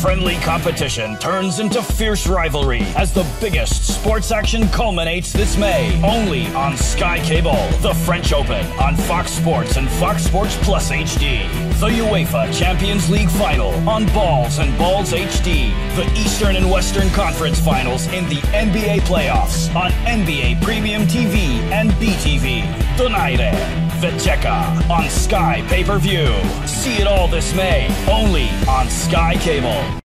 Friendly competition turns into fierce rivalry as the biggest sports action culminates this May, only on Sky Cable. The French Open on Fox Sports and Fox Sports Plus HD. The UEFA Champions League Final on Balls and Balls HD. The Eastern and Western Conference Finals in the NBA playoffs on NBA Premium TV and BTV. Donaire, Vecheka on Sky Pay-Per-View. See it all this May, only on Sky Cable.